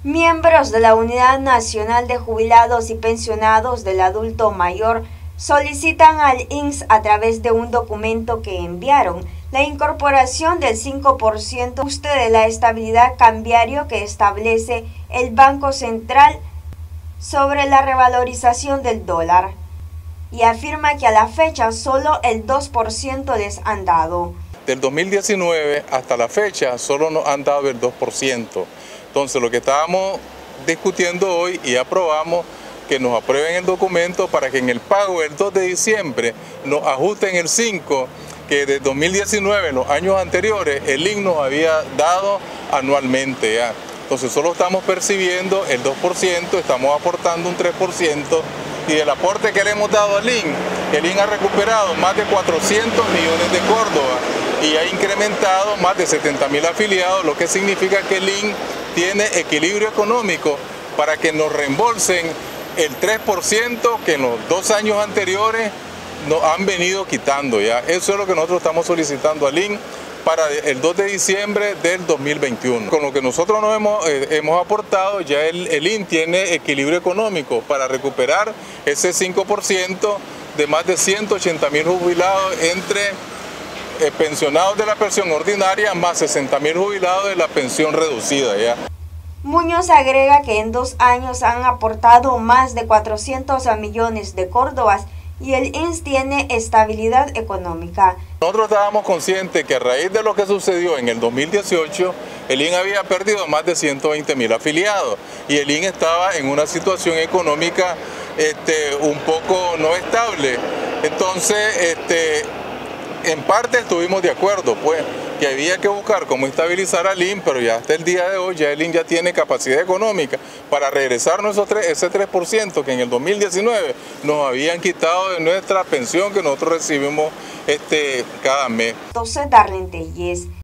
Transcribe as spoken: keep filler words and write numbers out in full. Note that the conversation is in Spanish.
Miembros de la Unidad Nacional de Jubilados y Pensionados del Adulto Mayor solicitan al I N S a través de un documento que enviaron la incorporación del cinco por ciento ajuste de la estabilidad cambiario que establece el Banco Central sobre la revalorización del dólar y afirma que a la fecha solo el dos por ciento les han dado. Del dos mil diecinueve hasta la fecha solo nos han dado el dos por ciento. Entonces lo que estábamos discutiendo hoy y aprobamos que nos aprueben el documento para que en el pago del dos de diciembre nos ajusten el cinco por ciento que desde dos mil diecinueve, en los años anteriores, el I N S nos había dado anualmente ya. Entonces solo estamos percibiendo el dos por ciento, estamos aportando un tres por ciento y del aporte que le hemos dado al I N S, el I N S ha recuperado más de cuatrocientos millones de Córdoba y ha incrementado más de setenta mil afiliados, lo que significa que el I N S tiene equilibrio económico para que nos reembolsen el tres por ciento que en los dos años anteriores nos han venido quitando ya. Eso es lo que nosotros estamos solicitando al I N S para el dos de diciembre del dos mil veintiuno. Con lo que nosotros nos hemos, eh, hemos aportado, ya el, el I N S tiene equilibrio económico para recuperar ese cinco por ciento de más de ciento ochenta mil jubilados entre eh, pensionados de la pensión ordinaria más sesenta mil jubilados de la pensión reducida ya. Muñoz agrega que en dos años han aportado más de cuatrocientos millones de córdobas y el I N S tiene estabilidad económica. Nosotros estábamos conscientes que a raíz de lo que sucedió en el dos mil dieciocho, el I N S había perdido más de ciento veinte mil afiliados y el I N S estaba en una situación económica este, un poco no estable. Entonces, este, en parte estuvimos de acuerdo, pues, que había que buscar cómo estabilizar al I N S, pero ya hasta el día de hoy ya el I N S ya tiene capacidad económica para regresarnos esos tres, ese tres por ciento que en el dos mil diecinueve nos habían quitado de nuestra pensión que nosotros recibimos este, cada mes. Entonces, Darlene Telles.